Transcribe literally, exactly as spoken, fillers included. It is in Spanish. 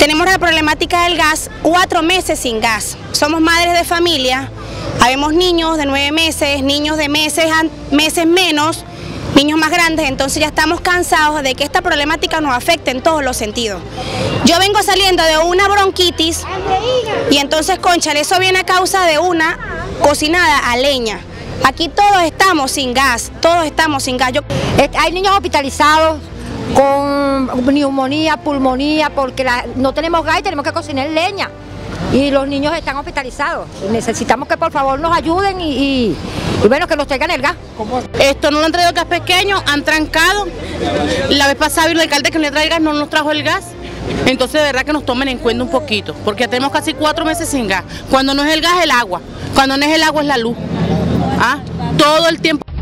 Tenemos la problemática del gas, cuatro meses sin gas. Somos madres de familia, habemos niños de nueve meses, niños de meses, meses menos, niños más grandes, entonces ya estamos cansados de que esta problemática nos afecte en todos los sentidos. Yo vengo saliendo de una bronquitis y entonces, cónchale, eso viene a causa de una cocinada a leña. Aquí todos estamos sin gas, todos estamos sin gas. Yo... Hay niños hospitalizados con neumonía, pulmonía, porque la, no tenemos gas y tenemos que cocinar en leña. Y los niños están hospitalizados. Necesitamos que por favor nos ayuden y, y, y bueno, que nos traigan el gas. Esto no lo han traído gas pequeño, han trancado. La vez pasada vino el alcalde que le trae gas, no nos trajo el gas. Entonces de verdad que nos tomen en cuenta un poquito, porque tenemos casi cuatro meses sin gas. Cuando no es el gas, el agua. Cuando no es el agua, es la luz. ¿Ah? Todo el tiempo.